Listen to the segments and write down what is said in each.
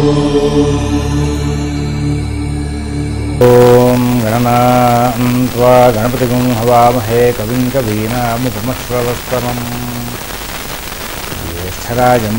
ఓం గణనాన్వా గణపతిగుం హవామహే కవిం కవీనాముపమశ్రవస్తమం జ్యేష్ఠరాజం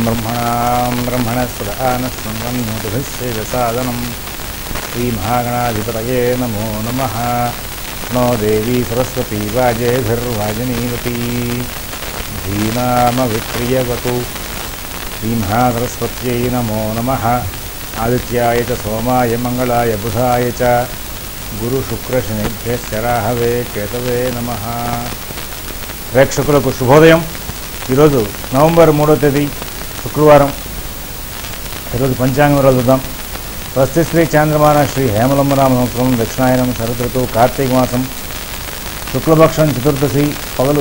బ్రహ్మణస్పదానశృణ్వన్నోతిభిశ్చేదసాదనం శ్రీమహాగణాధిపతయే నమో నమః. నో దేవీ సరస్వతీ వాజేభిర్వాజనీవతీ ధీనామవిక్రియవతు. శ్రీమహాసరస్వత్యై నమో నమః. ఆదిత్యాయ చ సోమాయ మంగళాయ బుధాయ చ గురుశుక్రశనిభ్యశ్చ రాహవే కేతవే నమః. ప్రేక్షకులకు శుభోదయం. ఈరోజు నవంబర్ 3వ తేదీ శుక్రవారం. ఈరోజు పంచాంగం రోజు చూద్దాం. స్వస్తిశ్రీ చాంద్రమాన శ్రీ హేమలంబనామ సంవత్సరం దక్షిణాయనం శరదృతువు కార్తీక మాసం శుక్లపక్షం చతుర్దశి పగలు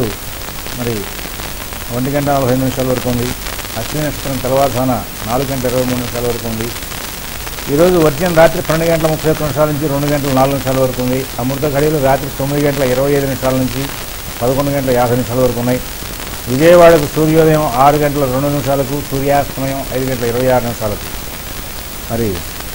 1:45 వరకు ఉంది. అశ్విని నక్షత్రం తెల్లవారుజామున 4:23 వరకు ఉంది. ఈరోజు వర్జ్యం రాత్రి 12:31 నుంచి 2:04 వరకు ఉంది. అమృత ఘడియలు రాత్రి 9:25 నుంచి 11:50 వరకు ఉన్నాయి. విజయవాడకు సూర్యోదయం 6:02 సూర్యాస్తమయం 5:26. మరి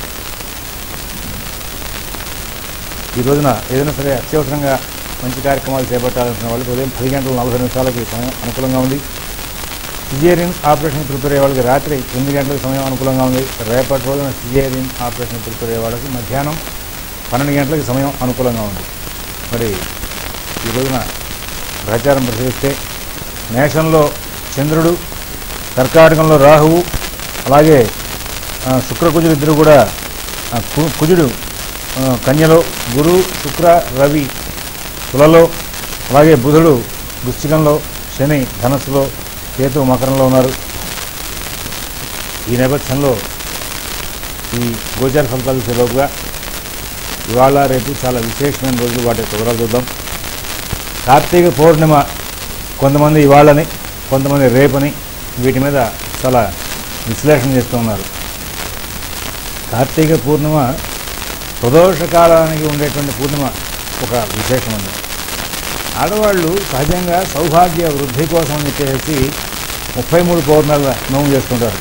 ఈ రోజున ఏదైనా సరే అత్యవసరంగా మంచి కార్యక్రమాలు చేపట్టాల్సిన వాళ్ళకి ఉదయం 10:40 సమయం అనుకూలంగా ఉంది. సిజేరియన్ ఆపరేషన్ ప్రిపేర్ అయ్యే వాళ్ళకి రాత్రి 8 గంటలకు సమయం అనుకూలంగా ఉంది. రేపటి రోజున సిజేరియన్ ఆపరేషన్ ప్రిపేర్ అయ్యే వాళ్ళకి మధ్యాహ్నం 12 గంటలకి సమయం అనుకూలంగా ఉంది. మరి ఈ రోజున గ్రహచారం పరిశీలిస్తే మేషంలో చంద్రుడు, కర్కాటకంలో రాహువు, అలాగే శుక్రకుజుడు ఇద్దరు కూడా కుజుడు కన్యలో, గురు శుక్ర రవి తులలో, అలాగే బుధుడు వృశ్చికంలో, శని ధనస్సులో, కేతు మకరంలో ఉన్నారు. ఈ నేపథ్యంలో ఈ గోచార ఫలితాలు చూసేలోపుగా ఇవాళ రేపు చాలా విశేషమైన రోజులు, వాటి వివరాలు చూద్దాం. కార్తీక పౌర్ణిమ కొంతమంది ఇవాళని, కొంతమంది రేపని, వీటి మీద చాలా విశ్లేషణ చేస్తూ ఉన్నారు. కార్తీక పూర్ణిమ ప్రదోష కాలానికి ఉండేటువంటి పూర్ణిమ ఒక విశేషం ఉంది. ఆడవాళ్ళు సహజంగా సౌభాగ్య వృద్ధి కోసం అని చెప్పేసి 33 పౌర్ణాల నోము చేసుకుంటారు.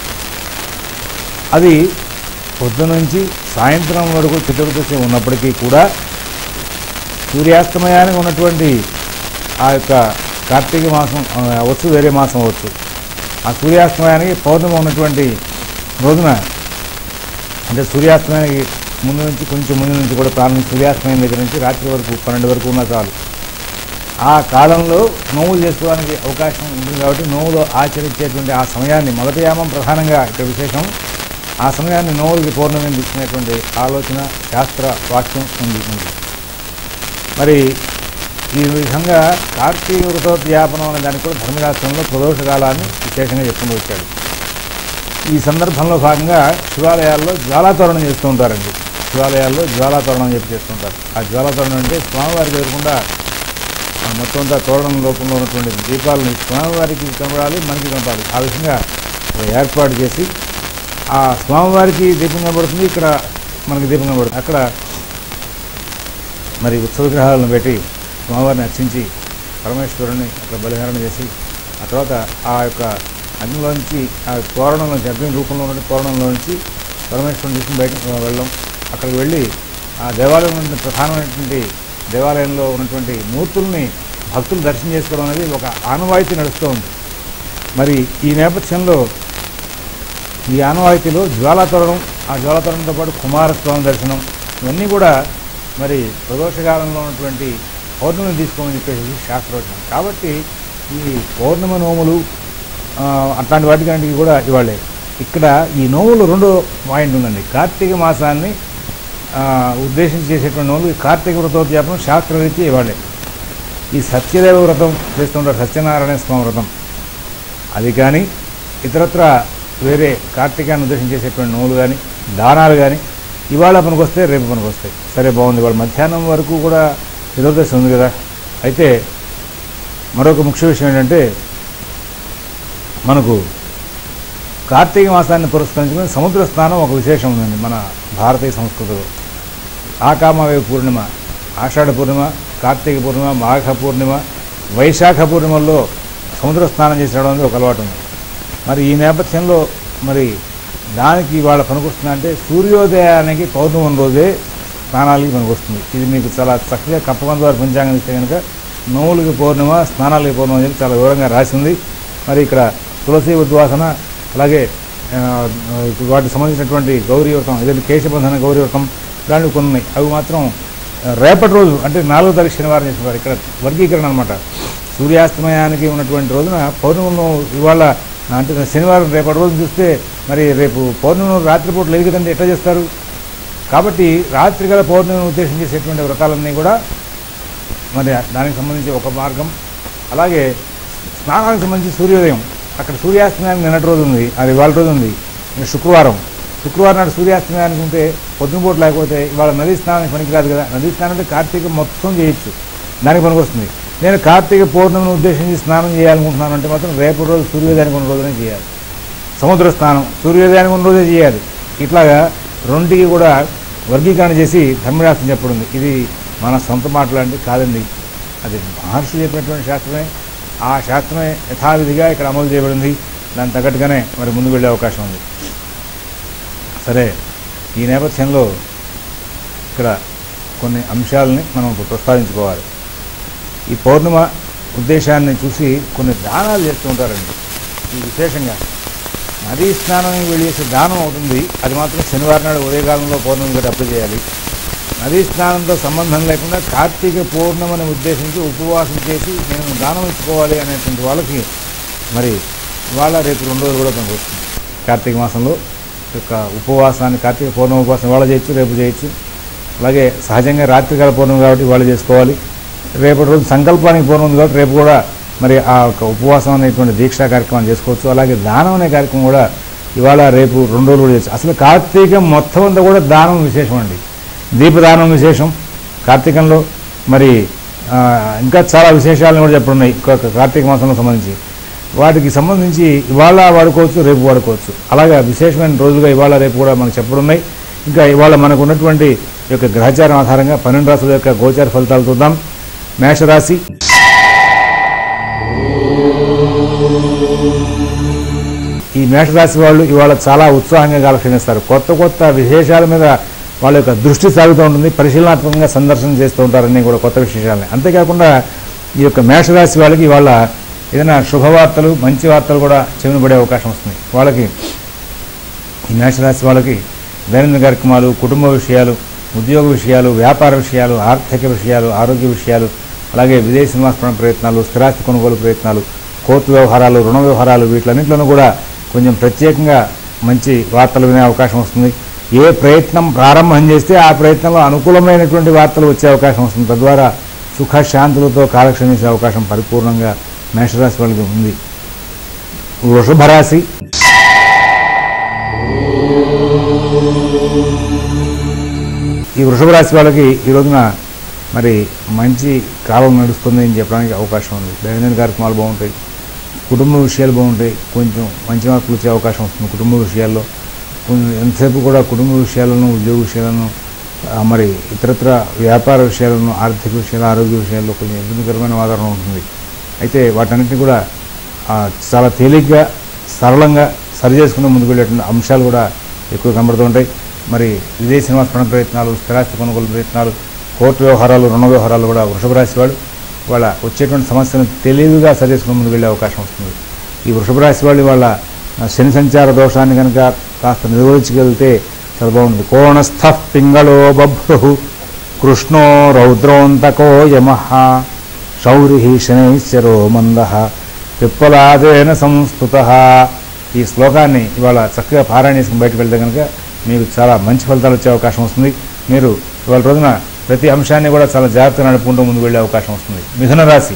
అది పొద్దు నుంచి సాయంత్రం వరకు చతుర్దశి ఉన్నప్పటికీ కూడా సూర్యాస్తమయానికి ఉన్నటువంటి ఆ యొక్క కార్తీక మాసం అవ్వచ్చు, వేరే మాసం అవ్వచ్చు, ఆ సూర్యాస్తమయానికి పౌర్ణమి ఉన్నటువంటి రోజున, అంటే సూర్యాస్తమయానికి ముందు నుంచి కొంచెం ముందు నుంచి కూడా ప్రారంభం, సూర్యాస్తమయం దగ్గర నుంచి రాత్రి వరకు 12 వరకు ఉన్న చాలు. ఆ కాలంలో నోవులు చేసుకోవడానికి అవకాశం ఉంటుంది. కాబట్టి నోవులు ఆచరించేటువంటి ఆ సమయాన్ని, మొదటి యామం ప్రధానంగా ఇక్కడ విశేషం, ఆ సమయాన్ని నోవులకి పౌర్ణమిని తీసుకునేటువంటి ఆలోచన శాస్త్ర వాక్యం ఉంది. మరి ఈ విధంగా కార్తీక వ్రతోద్యాపనం అనే దానికి కూడా ధర్మశాస్త్రంలో ప్రదోష కాలాన్ని విశేషంగా చెప్పుకుంటూ వచ్చాడు. ఈ సందర్భంలో భాగంగా శివాలయాల్లో జ్వాలాతోరణం చేస్తూ ఉంటారండి. శివాలయాల్లో జ్వాలాతోరణం చేస్తుంటారు. ఆ జ్వాలాతోరణం అంటే స్వామివారికి ఎదురకుండా మొత్తం అంతా తోరణం లోపంలో ఉన్నటువంటి దీపాలను స్వామివారికి కనబడాలి, మనకి కనపడాలి. ఆ విధంగా ఏర్పాటు చేసి ఆ స్వామివారికి దీపం కనబడుతుంది, ఇక్కడ మనకి దీపం కనబడుతుంది. అక్కడ మరి ఉత్సవ విగ్రహాలను పెట్టి స్వామివారిని అర్చించి పరమేశ్వరుని అక్కడ బలిహరణ చేసి ఆ తర్వాత ఆ యొక్క అగ్నిలోంచి, ఆ తోరణంలోంచి, అగ్ని రూపంలో ఉన్న తోరణంలోంచి పరమేశ్వరుని తీసుకుని బయటకు వెళ్ళడం. అక్కడికి వెళ్ళి ఆ దేవాలయం ఉన్నటువంటి ప్రధానమైనటువంటి దేవాలయంలో ఉన్నటువంటి మూర్తుల్ని భక్తులు దర్శనం చేసుకోవడం అనేది ఒక ఆనవాయితీ నడుస్తూ ఉంది. మరి ఈ నేపథ్యంలో ఈ ఆనవాయితీలో జ్వాలాతోరణం, ఆ జ్వాలాతోరణంతో పాటు కుమారస్వామి దర్శనం, ఇవన్నీ కూడా మరి ప్రదోషకాలంలో ఉన్నటువంటి పౌర్ణమిని తీసుకోమని చెప్పేసి శాస్త్రోచనం. కాబట్టి ఈ పౌర్ణమి నోములు అట్లాంటి వాటికి కూడా ఇవాళే. ఇక్కడ ఈ నోములు రెండో పాయింట్ ఉందండి. కార్తీక మాసాన్ని ఉద్దేశించి చేసేటువంటి నోములు కార్తీక వ్రతోద్యాపనం శాస్త్రరీత్యా ఇవాళే. ఈ సత్యదేవ వ్రతం చేస్తుంటారు, సత్యనారాయణ స్వామి వ్రతం, అది కానీ ఇతరత్ర వేరే కార్తీకాన్ని ఉద్దేశించి చేసేటువంటి నోములు కానీ దానాలు కానీ ఇవాళ పనికొస్తే రేపు పనికొస్తాయి. సరే, బాగుంది. ఇవాళ మధ్యాహ్నం వరకు కూడా చతుర్దశి ఉంది కదా. అయితే మరొక ముఖ్య విషయం ఏంటంటే, మనకు కార్తీక మాసాన్ని పురస్కరించుకుని సముద్ర స్నానం ఒక విశేషం ఉందండి మన భారతీయ సంస్కృతిలో. ఆకామవే పూర్ణిమ, ఆషాఢ పూర్ణిమ, కార్తీక పూర్ణిమ, మాఘ పూర్ణిమ, వైశాఖ పూర్ణిమల్లో సముద్ర స్నానం చేసి రావడం అనేది ఒక అలవాటు ఉంది. మరి ఈ నేపథ్యంలో మరి దానికి ఇవాళ పనికొస్తుంది అంటే సూర్యోదయానికి పౌర్ణమి రోజే స్నానాలకి పనికొస్తుంది. ఇది మీకు చాలా చక్కగా కప్పకొండ వారి పంచాంగం ఇస్తే కనుక నోములకి పౌర్ణిమ, స్నానాలకి పౌర్ణమి అని చెప్పి చాలా వివరంగా రాసింది. మరి ఇక్కడ తులసి ఉద్వాసన, అలాగే వాటికి సంబంధించినటువంటి గౌరీ వ్రతం, ఏదైతే కేశబంధన గౌరీ వ్రతం ఇలాంటివి కొన్ని ఉన్నాయి. అవి మాత్రం రేపటి రోజు అంటే 4వ తారీఖు శనివారం చేసేవారు. ఇక్కడ వర్గీకరణ అనమాట. సూర్యాస్తమయానికి ఉన్నటువంటి రోజున పౌర్ణమిను ఇవాళ అంటే శనివారం రేపటి రోజు చూస్తే మరి రేపు పౌర్ణమి రాత్రిపూట లేదు కదండి, ఎట్లా చేస్తారు? కాబట్టి రాత్రి గల పౌర్ణమిని ఉద్దేశం చేసేటువంటి వ్రతాలన్నీ కూడా మరి దానికి సంబంధించి ఒక మార్గం. అలాగే స్నానానికి సంబంధించి సూర్యోదయం, అక్కడ సూర్యాస్తమయానికి నిన్నటి రోజు ఉంది, అది ఇవాళ రోజు ఉంది. శుక్రవారం నాడు సూర్యాస్తమయానికి ఉంటే పొద్దునపూట, లేకపోతే ఇవాళ నదీ స్నానానికి పనికిరాదు కదా. నదీ స్నానం అంటే కార్తీక మొత్తం చేయొచ్చు, దానికి పనికి వస్తుంది. నేను కార్తీక పౌర్ణమిని ఉద్దేశించి స్నానం చేయాలనుకుంటున్నాను అంటే మాత్రం రేపటి రోజు సూర్యోదయానికి ఉన్న రోజునే చేయాలి. సముద్ర స్నానం సూర్యోదయానికి ఉన్న రోజే చేయాలి. ఇట్లాగా రెండుకి కూడా వర్గీకరణ చేసి ధర్మశాస్త్రం చెప్పబడింది. ఇది మన సొంత మాటలాంటి కాదండి, అది మహర్షులు చెప్పినటువంటి శాస్త్రమే. ఆ శాస్త్రమే యథావిధిగా ఇక్కడ అమలు చేయబడింది. దానికి తగ్గట్టుగానే మరి ముందుకు వెళ్ళే అవకాశం ఉంది. సరే, ఈ నేపథ్యంలో ఇక్కడ కొన్ని అంశాలని మనం ప్రస్తావించుకోవాలి. ఈ పౌర్ణిమ ఉద్దేశాన్ని చూసి కొన్ని దానాలు చేస్తూ ఉంటారండి. ఈ విశేషంగా నదీ స్నానానికి వెళ్ళి చేసే దానం అవుతుంది, అది మాత్రం శనివారం నాడు ఉదయకాలంలో పౌర్ణమి గట్టి అప్లై చేయాలి. నదీ స్నానంతో సంబంధం లేకుండా కార్తీక పౌర్ణమిని ఉద్దేశించి ఉపవాసం చేసి నేను దానం ఇచ్చుకోవాలి అనేటువంటి వాళ్ళకి మరి ఇవాళ రేపు 2 రోజులు కూడా పనికి వస్తుంది. కార్తీక మాసంలో యొక్క ఉపవాసాన్ని, కార్తీక పౌర్ణమి ఉపవాసం ఇవాళ చేయొచ్చు, రేపు చేయొచ్చు. అలాగే సహజంగా రాత్రికాల పౌర్ణమి కాబట్టి ఇవాళ చేసుకోవాలి. రేపటి రోజు సంకల్పానికి పౌర్ణమి ఉంది కాబట్టి రేపు కూడా మరి ఆ యొక్క ఉపవాసం అనేటువంటి దీక్షా కార్యక్రమాన్ని చేసుకోవచ్చు. అలాగే దానం అనే కార్యక్రమం కూడా ఇవాళ రేపు 2 రోజులు కూడా చేయొచ్చు. అసలు కార్తీకం మొత్తం అంతా కూడా దానం విశేషం అండి. దీపదానం విశేషం కార్తీకంలో. మరి ఇంకా చాలా విశేషాలను కూడా చెప్పడున్నాయి కార్తీక మాసంలో సంబంధించి. వాటికి సంబంధించి ఇవాళ వాడుకోవచ్చు, రేపు వాడుకోవచ్చు. అలాగే విశేషమైన రోజులుగా ఇవాళ రేపు కూడా మనకు చెప్పడున్నాయి. ఇంకా ఇవాళ మనకు ఉన్నటువంటి యొక్క గ్రహచారం ఆధారంగా 12 రాశుల యొక్క గోచార ఫలితాలు చూద్దాం. మేషరాశి, ఈ మేషరాశి వాళ్ళు ఇవాళ చాలా ఉత్సాహంగా కాలక్షేమిస్తారు. కొత్త విశేషాల మీద వాళ్ళ యొక్క దృష్టి సాగుతూ ఉంటుంది. పరిశీలనాత్మకంగా సందర్శన చేస్తూ ఉంటారని కూడా కొత్త విశేషాలని. అంతేకాకుండా ఈ యొక్క మేషరాశి వాళ్ళకి ఇవాళ ఏదైనా శుభవార్తలు, మంచి వార్తలు కూడా చెవిన పడే అవకాశం వస్తుంది. వాళ్ళకి ఈ మేషరాశి వాళ్ళకి దైనందిన కార్యక్రమాలు, కుటుంబ విషయాలు, ఉద్యోగ విషయాలు, వ్యాపార విషయాలు, ఆర్థిక విషయాలు, ఆరోగ్య విషయాలు, అలాగే విదేశీ నివాస ప్రయత్నాలు, స్థిరాస్తి కొనుగోలు ప్రయత్నాలు, కోర్టు వ్యవహారాలు, రుణ వ్యవహారాలు, వీటిలన్నింటిలోనూ కూడా కొంచెం ప్రత్యేకంగా మంచి వార్తలు వినే అవకాశం వస్తుంది. ఏ ప్రయత్నం ప్రారంభం చేస్తే ఆ ప్రయత్నంలో అనుకూలమైనటువంటి వార్తలు వచ్చే అవకాశం వస్తుంది. తద్వారా సుఖశాంతులతో కాలక్షేమించే అవకాశం పరిపూర్ణంగా మేషరాశి వాళ్ళకి ఉంది. వృషభ రాశి, ఈ వృషభ రాశి వాళ్ళకి ఈ రోజున మరి మంచి కాలం నడుస్తుంది అని చెప్పడానికి అవకాశం ఉంది. దైనందిన కార్యక్రమాలు బాగుంటాయి, కుటుంబ విషయాలు బాగుంటాయి, కొంచెం మంచి మార్పులు వచ్చే అవకాశం వస్తుంది. కుటుంబ విషయాల్లో ఎంతసేపు కూడా కుటుంబ విషయాలను, ఉద్యోగ విషయాలను, మరి ఇతరత్ర వ్యాపార విషయాలను, ఆర్థిక విషయాలు, ఆరోగ్య విషయాల్లో కొంచెం ఇబ్బందికరమైన వాతావరణం ఉంటుంది. అయితే వాటన్నిటిని కూడా చాలా తేలిగ్గా, సరళంగా సరి చేసుకుని ముందుకు వెళ్ళేటువంటి అంశాలు కూడా ఎక్కువ కనబడుతూ ఉంటాయి. మరి విదేశీ నివాస ప్రయత్నాలు, స్థిరాస్తి కొనుగోలు ప్రయత్నాలు, కోర్టు వ్యవహారాలు, రుణ వ్యవహారాలు కూడా వృషభ రాశి వాళ్ళు వాళ్ళ వచ్చేటువంటి సమస్యలను తెలివిగా సరి చేసుకుని ముందుకు వెళ్ళే అవకాశం వస్తుంది. ఈ వృషభ రాశి వాళ్ళు వాళ్ళ శని సంచార దోషాన్ని కనుక కాస్త నిర్వహించగలిగితే చాలా బాగుంటుంది. కోణస్థ పింగళో బభ్రు కృష్ణో రౌద్రోంతకో యమః శౌరి శనైశ్చరో మందః పిప్పలాదేన సంస్తుతః. ఈ శ్లోకాన్ని ఇవాళ చక్కగా పారాయణ చేసుకుని బయటకు వెళ్తే కనుక మీకు చాలా మంచి ఫలితాలు వచ్చే అవకాశం వస్తుంది. మీరు ఇవాళ రోజున ప్రతి అంశాన్ని కూడా చాలా జాగ్రత్తగా నడుపుకుంటూ ముందుకు వెళ్ళే అవకాశం వస్తుంది. మిథున రాశి,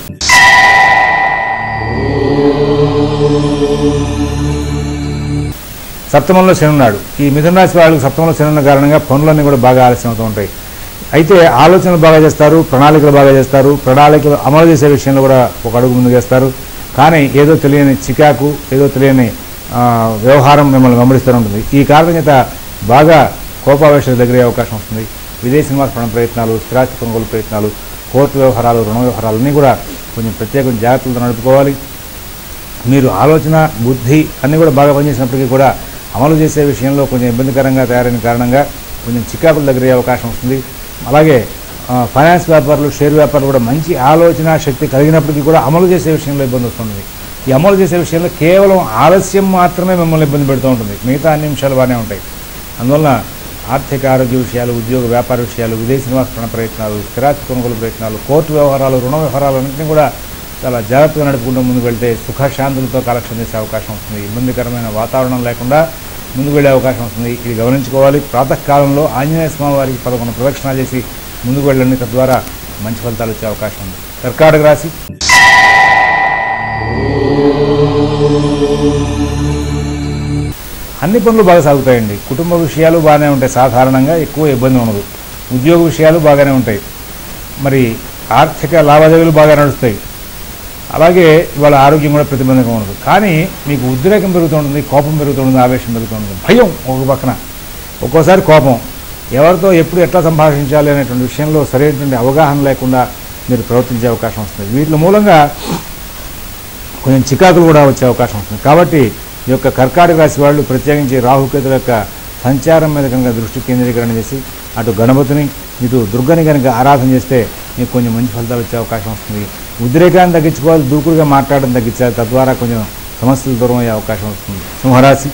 సప్తమంలో శని ఉన్నాడు. ఈ మిథున రాశి వాళ్ళకి సప్తమంలో శని ఉన్న కారణంగా పనులన్నీ కూడా బాగా ఆలస్యం అవుతూ ఉంటాయి. అయితే ఆలోచనలు బాగా చేస్తారు, ప్రణాళికలు బాగా చేస్తారు, ప్రణాళికలు అమలు చేసే విషయంలో కూడా ఒక అడుగు ముందుకు వేస్తారు. కానీ ఏదో తెలియని చికాకు, ఏదో తెలియని వ్యవహారం మిమ్మల్ని వెంబడిస్తూ ఉంటుంది. ఈ కారణం చేత బాగా కోపావేశాలు దగ్గరే అవకాశం వస్తుంది. విదేశీ నివాస ప్రయత్నాలు, స్థిరాస్తి కొనుగోలు ప్రయత్నాలు, కోర్టు వ్యవహారాలు, రుణ వ్యవహారాలన్నీ కూడా కొంచెం ప్రత్యేకంగా జాగ్రత్తలతో నడుపుకోవాలి. మీరు ఆలోచన, బుద్ధి అన్నీ కూడా బాగా పనిచేసినప్పటికీ కూడా అమలు చేసే విషయంలో కొంచెం ఇబ్బందికరంగా తయారైన కారణంగా కొంచెం చికాకులు దగ్గర అవకాశం వస్తుంది. అలాగే ఫైనాన్స్ వ్యాపారులు, షేర్ వ్యాపారులు కూడా మంచి ఆలోచన శక్తి కలిగినప్పటికీ కూడా అమలు చేసే విషయంలో ఇబ్బంది వస్తుంది. ఈ అమలు చేసే విషయంలో కేవలం ఆలస్యం మాత్రమే మిమ్మల్ని ఇబ్బంది పెడుతూ ఉంటుంది, మిగతా అన్ని నిమిషాలు బాగానే ఉంటాయి. అందువలన ఆర్థిక ఆరోగ్య విషయాలు, ఉద్యోగ వ్యాపార విషయాలు, విదేశీ నివాస ప్రయత్నాలు, స్థిరాస్తి కొనుగోలు ప్రయత్నాలు, కోర్టు వ్యవహారాలు, రుణ వ్యవహారాలు అన్నింటినీ కూడా చాలా జాగ్రత్తగా నడుపుకుంటూ ముందుకు వెళ్తే సుఖశాంతులతో కాలక్షేపం చేసే అవకాశం వస్తుంది. ఇబ్బందికరమైన వాతావరణం లేకుండా ముందుకు వెళ్ళే అవకాశం వస్తుంది. ఇది గమనించుకోవాలి. ప్రాతకాలంలో ఆంజనేయ స్వామి వారికి 11 ప్రదక్షిణాలు చేసి ముందుకు వెళ్ళండి, తద్వారా మంచి ఫలితాలు వచ్చే అవకాశం ఉంది. కర్కాటక రాశి. అన్ని పనులు బాగా సాగుతాయండి. కుటుంబ విషయాలు బాగానే ఉంటాయి, సాధారణంగా ఎక్కువ ఇబ్బంది ఉండదు. ఉద్యోగ విషయాలు బాగానే ఉంటాయి. మరి ఆర్థిక లావాదేవీలు బాగా నడుస్తాయి. అలాగే ఇవాళ ఆరోగ్యం కూడా ప్రతిబంధకం ఉండదు. కానీ మీకు ఉద్రేకం పెరుగుతుంటుంది, కోపం పెరుగుతుంటుంది, ఆవేశం పెరుగుతుంటుంది, భయం ఒక పక్కన, ఒక్కోసారి కోపం, ఎవరితో ఎప్పుడు ఎట్లా సంభాషించాలి అనేటువంటి విషయంలో సరైనటువంటి అవగాహన లేకుండా మీరు ప్రవర్తించే అవకాశం వస్తుంది. వీటి మూలంగా కొంచెం చికాకులు కూడా వచ్చే అవకాశం వస్తుంది. కాబట్టి ఈ యొక్క కర్కాటక రాశి వాళ్ళు ప్రత్యేకించి రాహుకేతుల యొక్క సంచారం మీద కనుక దృష్టి కేంద్రీకరణ చేసి అటు గణపతిని ఇటు దుర్గని కనుక ఆరాధన చేస్తే మీకు కొంచెం మంచి ఫలితాలు వచ్చే అవకాశం వస్తుంది. ఉద్రేకాన్ని తగ్గించుకోవాలి, దూకుడుగా మాట్లాడడం తగ్గించాలి, తద్వారా కొంచెం సమస్యలు దూరం అయ్యే అవకాశం వస్తుంది. సింహరాశి.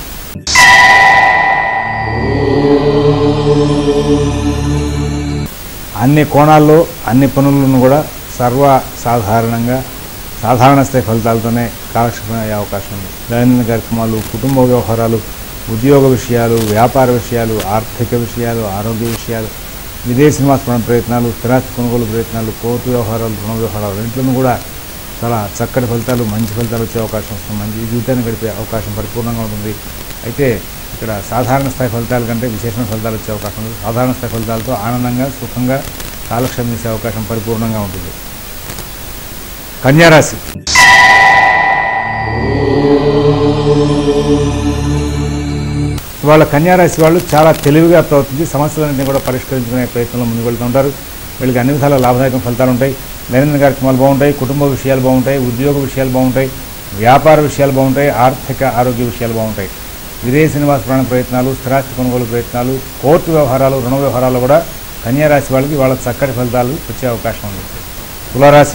అన్ని కోణాల్లో అన్ని పనులను కూడా సర్వసాధారణంగా సాధారణ స్థాయి ఫలితాలతోనే కాలక్షేపం అయ్యే అవకాశం ఉంది. దైనందిన కార్యక్రమాలు, కుటుంబ వ్యవహారాలు, ఉద్యోగ విషయాలు, వ్యాపార విషయాలు, ఆర్థిక విషయాలు, ఆరోగ్య విషయాలు, విదేశీ నివాస ప్రయత్నాలు, స్థిరాస్తి కొనుగోలు ప్రయత్నాలు, కోర్టు వ్యవహారాలు, రుణ వ్యవహారాలు ఇంట్లోనూ కూడా చాలా చక్కటి ఫలితాలు, మంచి ఫలితాలు వచ్చే అవకాశం వస్తుంది. మంచి జీవితాన్ని గడిపే అవకాశం పరిపూర్ణంగా ఉంటుంది. అయితే ఇక్కడ సాధారణ స్థాయి ఫలితాల కంటే విశేషమైన ఫలితాలు వచ్చే అవకాశం ఉంది. సాధారణ స్థాయి ఫలితాలతో ఆనందంగా సుఖంగా కాలక్షేపం చేసే అవకాశం పరిపూర్ణంగా ఉంటుంది. కన్యారాశి. వాళ్ళ కన్యారాశి వాళ్ళు చాలా తెలివిగా ప్రవర్తించి సమస్యలన్నింటినీ కూడా పరిష్కరించుకునే ప్రయత్నంలో ముందుకు వెళ్తూ ఉంటారు. వీళ్ళకి అన్ని విధాల లాభదాయక ఫలితాలు ఉంటాయి. దైనందిన కార్యక్రమాలు బాగుంటాయి, కుటుంబ విషయాలు బాగుంటాయి, ఉద్యోగ విషయాలు బాగుంటాయి, వ్యాపార విషయాలు బాగుంటాయి, ఆర్థిక ఆరోగ్య విషయాలు బాగుంటాయి. విదేశీ నివాస ప్రయత్నాలు, స్థిరాస్తి కొనుగోలు ప్రయత్నాలు, కోర్టు వ్యవహారాలు, రుణ వ్యవహారాలు కూడా కన్యారాశి వాళ్ళకి వాళ్ళ చక్కటి ఫలితాలు వచ్చే అవకాశం ఉంది. తులారాశి.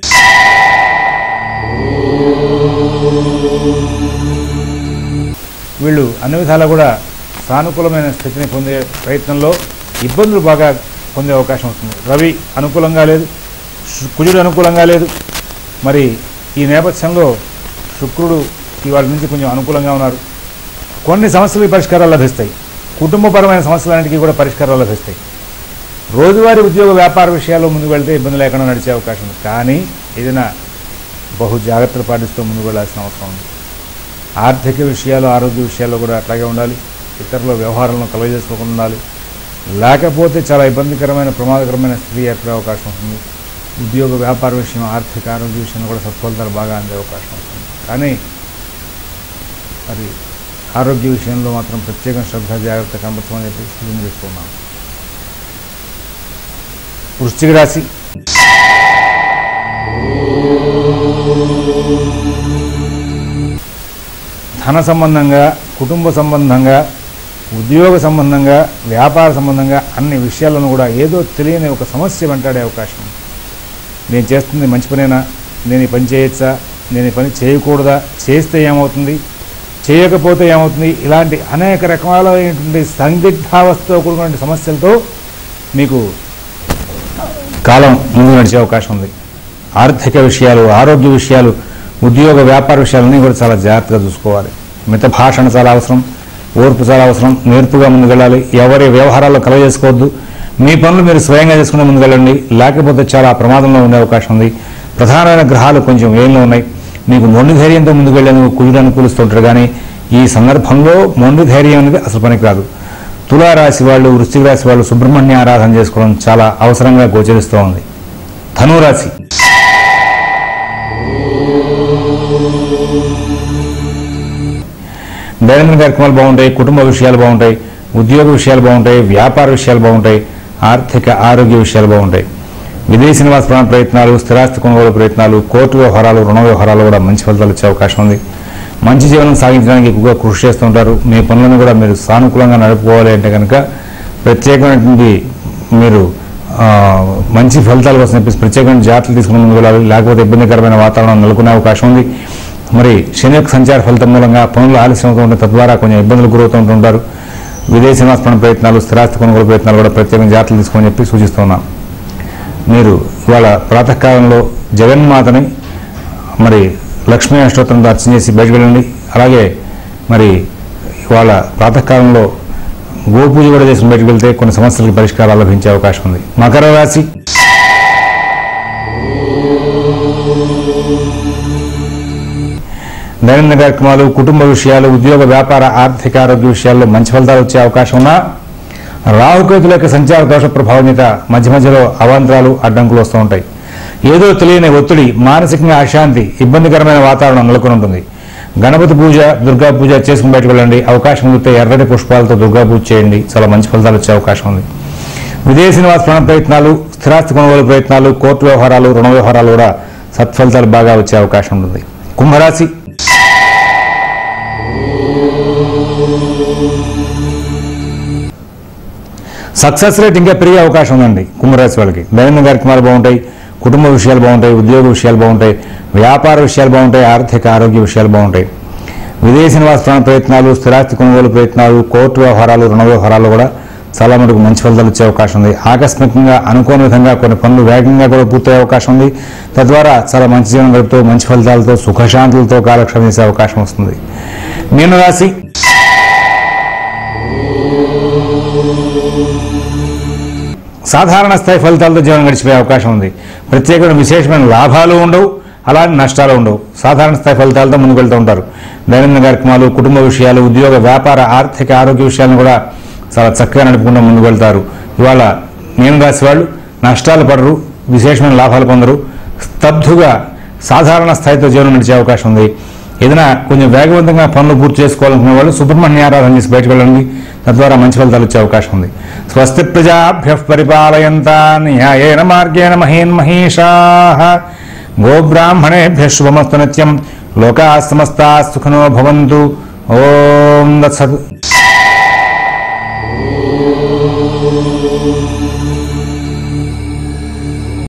వీళ్ళు అన్ని విధాలా కూడా సానుకూలమైన స్థితిని పొందే ప్రయత్నంలో ఇబ్బందులు బాగా పొందే అవకాశం వస్తుంది. రవి అనుకూలంగా లేదు, కుజుడు అనుకూలంగా లేదు. మరి ఈ నేపథ్యంలో శుక్రుడు ఇవాళ నుంచి కొంచెం అనుకూలంగా ఉన్నారు. కొన్ని సమస్యలకి పరిష్కారాలు లభిస్తాయి. కుటుంబపరమైన సమస్యలన్నిటికీ కూడా పరిష్కారాలు లభిస్తాయి. రోజువారీ ఉద్యోగ వ్యాపార విషయాల్లో ముందుకు వెళ్తే ఇబ్బంది లేకుండా నడిచే అవకాశం ఉంది. కానీ ఏదైనా బహు జాగ్రత్తలు పాటిస్తూ ముందుకు వెళ్ళాల్సిన అవసరం ఉంది. ఆర్థిక విషయాలు, ఆరోగ్య విషయాల్లో కూడా అట్లాగే ఉండాలి. ఇతరుల వ్యవహారాలను కలుగజేసుకోకుండా ఉండాలి. లేకపోతే చాలా ఇబ్బందికరమైన, ప్రమాదకరమైన స్థితి ఏర్పడే అవకాశం ఉంటుంది. ఉద్యోగ వ్యాపార విషయం, ఆర్థిక ఆరోగ్య విషయంలో కూడా సత్ఫలితాలు బాగా అందే అవకాశం ఉంటుంది. కానీ మరి ఆరోగ్య విషయంలో మాత్రం ప్రత్యేక శ్రద్ధ, జాగ్రత్త కనబడతామని చెప్పి సూచన చేస్తున్నాం. వృశ్చిక రాశి. ధన సంబంధంగా, కుటుంబ సంబంధంగా, ఉద్యోగ సంబంధంగా, వ్యాపార సంబంధంగా అన్ని విషయాలను కూడా ఏదో తెలియని ఒక సమస్య వెంటాడే అవకాశం. నేను చేస్తుంది మంచి పనేనా, నేను ఈ పని చేయొచ్చా, నేను ఈ పని చేయకూడదా, చేస్తే ఏమవుతుంది, చేయకపోతే ఏమవుతుంది, ఇలాంటి అనేక రకాలైనటువంటి సందిగ్ధావస్థతో కూడుకున్న సమస్యలతో మీకు కాలం ముందు నడిచే అవకాశం ఉంది. ఆర్థిక విషయాలు, ఆరోగ్య విషయాలు, ఉద్యోగ వ్యాపార విషయాలన్నీ కూడా చాలా జాగ్రత్తగా చూసుకోవాలి. మిత భాషణ చాలా అవసరం, ఓర్పు చాలా అవసరం. నేర్పుగా ముందుకెళ్ళాలి. ఎవరి వ్యవహారాల్లో కలగజేసుకోవద్దు. మీ పనులు మీరు స్వయంగా చేసుకునే ముందుకెళ్ళండి. లేకపోతే చాలా ప్రమాదంలో ఉండే అవకాశం ఉంది. ప్రధానమైన గ్రహాలు కొంచెం వేయంలో ఉన్నాయి. మీకు మొండి ధైర్యంతో ముందుకు వెళ్ళేందుకు కుజుడు అనుకూలిస్తుంటారు. కానీ ఈ సందర్భంలో మొండి ధైర్యం అనేది అసలు పనికిరాదు. తులారాశి వాళ్ళు, వృశ్చిక రాశి వాళ్ళు సుబ్రహ్మణ్య ఆరాధన చేసుకోవడం చాలా అవసరంగా గోచరిస్తూ ఉంది. ధనురాశి. దైనందిన కార్యక్రమాలు బాగుంటాయి, కుటుంబ విషయాలు బాగుంటాయి, ఉద్యోగ విషయాలు బాగుంటాయి, వ్యాపార విషయాలు బాగుంటాయి, ఆర్థిక ఆరోగ్య విషయాలు బాగుంటాయి. విదేశీ నివాస ప్రయత్నాలు, స్థిరాస్తి కొనుగోలు ప్రయత్నాలు, కోర్టు వ్యవహారాలు, రుణ వ్యవహారాలు కూడా మంచి ఫలితాలు వచ్చే అవకాశం ఉంది. మంచి జీవనం సాగించడానికి ఎక్కువగా కృషి చేస్తుంటారు. మీ పనులను కూడా మీరు సానుకూలంగా నడుపుకోవాలి అంటే కనుక ప్రత్యేకమైనటువంటి మీరు మంచి ఫలితాల కోసం చెప్పేసి ప్రత్యేకమైన జాగ్రత్తలు తీసుకుని ముందుకు వెళ్ళాలి. లేకపోతే ఇబ్బందికరమైన వాతావరణం నెలకొనే అవకాశం ఉంది. మరి శని యొక్క సంచార ఫలితం మూలంగా పనులు ఆలస్యం అవుతూ ఉంటే తద్వారా కొంచెం ఇబ్బందులు గురవుతూ ఉంటుంటారు. విదేశీ నివాస ప్రయత్నాలు, స్థిరాస్తి కొనుగోలు ప్రయత్నాలు కూడా ప్రత్యేకంగా జాగ్రత్తలు తీసుకోమని చెప్పి సూచిస్తున్నాం. మీరు ఇవాళ ప్రాతకాలంలో జగన్మాతని మరి లక్ష్మీ అష్టోత్తరంతో అర్చన చేసి బయటకు వెళ్ళండి. అలాగే మరి ఇవాళ ప్రాతకాలంలో గోపూజ కూడా చేసి బయటకు వెళ్తే కొన్ని సమస్యలకు పరిష్కారాలు లభించే అవకాశం ఉంది. మకర రాశి. దైనందిన కార్యక్రమాలు, కుటుంబ విషయాలు, ఉద్యోగ, వ్యాపార, ఆర్థిక, ఆరోగ్య విషయాల్లో మంచి ఫలితాలు వచ్చే అవకాశం ఉన్నా రాహుకేతుల యొక్క సంచార దోష ప్రభావం చేత మధ్య మధ్యలో అవాంతరాలు, అడ్డంకులు వస్తూ ఉంటాయి. ఏదో తెలియని ఒత్తిడి, మానసికంగా అశాంతి, ఇబ్బందికరమైన వాతావరణం నెలకొని ఉంటుంది. గణపతి పూజ, దుర్గా పూజ చేసుకుని బయటకు వెళ్ళండి. అవకాశం ఉంటే ఎర్రటి పుష్పాలతో దుర్గా పూజ చేయండి. చాలా మంచి ఫలితాలు వచ్చే అవకాశం ఉంది. విదేశీ నివాస ప్రయత్నాలు, స్థిరాస్తి కొనుగోలు ప్రయత్నాలు, కోర్టు వ్యవహారాలు, రుణ వ్యవహారాలు కూడా సత్ఫలితాలు బాగా వచ్చే అవకాశం ఉంటుంది. కుంభరాశి. సక్సెస్ రేట్ ఇంకా పెరిగే అవకాశం ఉందండి కుంభరాశి వాళ్ళకి. దైనందిన కార్యక్రమాలు బాగుంటాయి, కుటుంబ విషయాలు బాగుంటాయి, ఉద్యోగ విషయాలు బాగుంటాయి, వ్యాపార విషయాలు బాగుంటాయి, ఆర్థిక, ఆరోగ్య విషయాలు బాగుంటాయి. విదేశీ నివాస ప్రయత్నాలు, స్థిరాస్తి కొనుగోలు ప్రయత్నాలు, కోర్టు వ్యవహారాలు, రుణ వ్యవహారాలు కూడా చాలా మటుకు మంచి ఫలితాలు వచ్చే అవకాశం ఉంది. ఆకస్మికంగా అనుకోని విధంగా కొన్ని పనులు వేగంగా కూడా పూర్తయ్యే అవకాశం ఉంది. తద్వారా చాలా మంచి జీవనం గడుపుతూ మంచి ఫలితాలతో సుఖశాంతులతో కాలక్షేపం చేసే అవకాశం వస్తుంది. మీనరాశి. సాధారణ స్థాయి ఫలితాలతో జీవనం గడిచిపోయే అవకాశం ఉంది. ప్రత్యేకమైన విశేషమైన లాభాలు ఉండవు, అలానే నష్టాలు ఉండవు. సాధారణ స్థాయి ఫలితాలతో ముందుకు వెళ్తూ ఉంటారు. దైనందిన కార్యక్రమాలు, కుటుంబ విషయాలు, ఉద్యోగ, వ్యాపార, ఆర్థిక, ఆరోగ్య విషయాలను కూడా చాలా చక్కగా నడుపుకుంటూ ముందుకు వెళ్తారు. ఇవాళ మీన రాశి వాళ్ళు నష్టాలు పడరు, విశేషమైన లాభాలు పొందరు. స్తబ్దుగా సాధారణ స్థాయితో జీవనం నడిచే అవకాశం ఉంది. ఏదైనా కొంచెం వేగవంతంగా పనులు పూర్తి చేసుకోవాలనుకునే వాళ్ళు సుబ్రహ్మణ్య ఆరాధన చేసి బయటకు వెళ్ళండి. తద్వారా మంచి ఫలితాలు వచ్చే అవకాశం ఉంది. స్వస్తి ప్రజాభ్యః పరిపాలయంతాం న్యాయేన మార్గేణ మహీన్మహీషాః గోబ్రాహ్మణేభ్యః శుభమస్తు నిత్యం. లోకాః సమస్తాః సుఖినో భవంతు. ఓం తత్సత్.